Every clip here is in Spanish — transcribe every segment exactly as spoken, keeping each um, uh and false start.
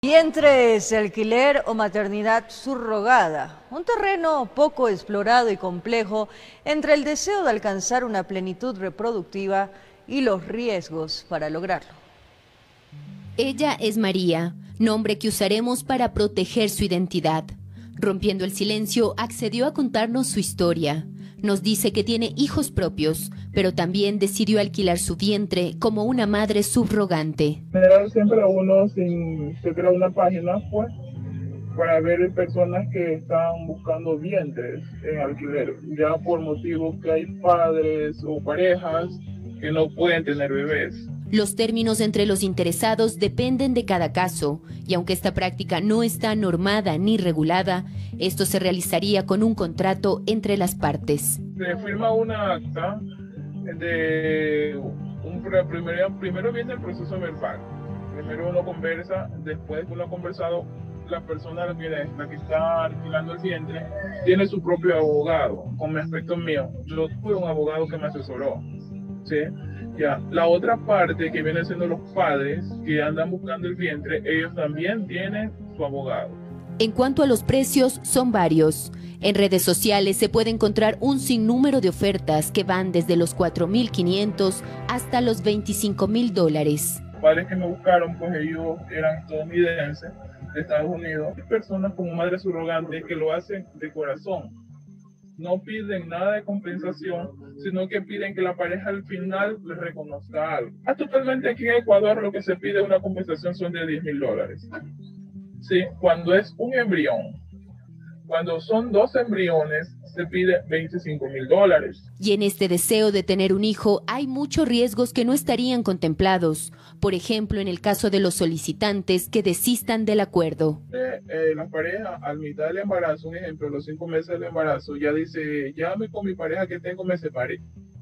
Vientres, alquiler o maternidad subrogada, un terreno poco explorado y complejo entre el deseo de alcanzar una plenitud reproductiva y los riesgos para lograrlo. Ella es María, nombre que usaremos para proteger su identidad. Rompiendo el silencio, accedió a contarnos su historia. Nos dice que tiene hijos propios, pero también decidió alquilar su vientre como una madre subrogante. En general siempre uno sin, se crea una página pues para ver personas que están buscando vientres en alquiler, ya por motivos que hay padres o parejas que no pueden tener bebés. Los términos entre los interesados dependen de cada caso, y aunque esta práctica no está normada ni regulada, esto se realizaría con un contrato entre las partes. Se firma una acta de un primero, primero viene el proceso verbal. Primero uno conversa, después que uno ha conversado, la persona la que, la que está alquilando el vientre tiene su propio abogado. Con mi aspecto mío, yo tuve un abogado que me asesoró, ¿sí? Ya, la otra parte que viene siendo los padres que andan buscando el vientre, ellos también tienen su abogado. En cuanto a los precios, son varios. En redes sociales se puede encontrar un sinnúmero de ofertas que van desde los cuatro mil quinientos hasta los veinticinco mil dólares. Los padres que me buscaron, pues ellos eran estadounidenses, de Estados Unidos. Hay personas como madres surrogantes que lo hacen de corazón. No piden nada de compensación, sino que piden que la pareja al final les reconozca algo. Actualmente aquí en Ecuador lo que se pide una compensación son de diez mil dólares. Sí, cuando es un embrión. Cuando son dos embriones, se pide veinticinco mil dólares. Y en este deseo de tener un hijo hay muchos riesgos que no estarían contemplados. Por ejemplo, en el caso de los solicitantes que desistan del acuerdo. Eh, eh, la pareja, al mitad del embarazo, un ejemplo, los cinco meses del embarazo, ya dice, ya me, con mi pareja que tengo me separé.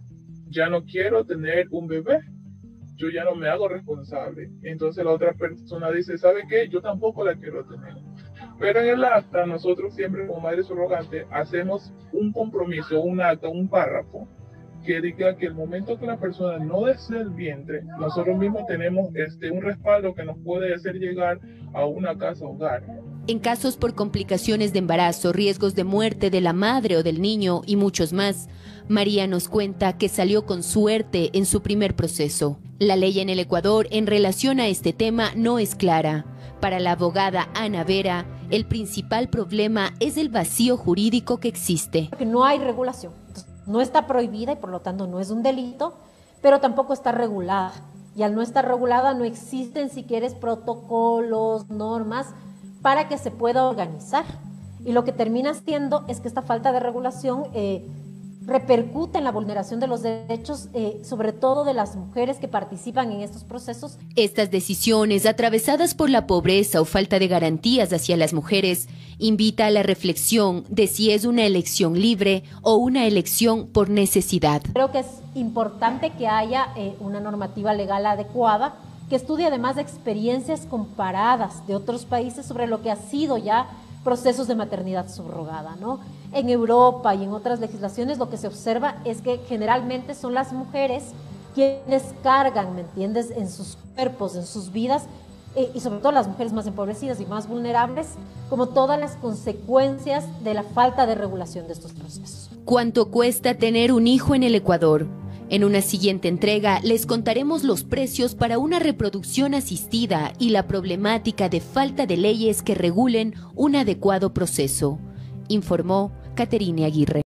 Ya no quiero tener un bebé. Yo ya no me hago responsable. Entonces la otra persona dice, ¿sabe qué? Yo tampoco la quiero tener. Pero en el acta, nosotros siempre como madre surrogante hacemos un compromiso, un acta, un párrafo, que diga que el momento que la persona no desee el vientre, nosotros mismos tenemos este, un respaldo que nos puede hacer llegar a una casa hogar. En casos por complicaciones de embarazo, riesgos de muerte de la madre o del niño y muchos más, María nos cuenta que salió con suerte en su primer proceso. La ley en el Ecuador en relación a este tema no es clara. Para la abogada Ana Vera, el principal problema es el vacío jurídico que existe. No hay regulación, no está prohibida y por lo tanto no es un delito, pero tampoco está regulada. Y al no estar regulada no existen, si quieres, protocolos, normas para que se pueda organizar. Y lo que termina siendo es que esta falta de regulación eh, repercute en la vulneración de los derechos, eh, sobre todo de las mujeres que participan en estos procesos. Estas decisiones, atravesadas por la pobreza o falta de garantías hacia las mujeres, invita a la reflexión de si es una elección libre o una elección por necesidad. Creo que es importante que haya eh, una normativa legal adecuada, que estudie además de experiencias comparadas de otros países sobre lo que ha sido ya procesos de maternidad subrogada, ¿no? En Europa y en otras legislaciones lo que se observa es que generalmente son las mujeres quienes cargan, ¿me entiendes?, en sus cuerpos, en sus vidas, eh, y sobre todo las mujeres más empobrecidas y más vulnerables, como todas las consecuencias de la falta de regulación de estos procesos. ¿Cuánto cuesta tener un hijo en el Ecuador? En una siguiente entrega les contaremos los precios para una reproducción asistida y la problemática de falta de leyes que regulen un adecuado proceso, informó Caterine Aguirre.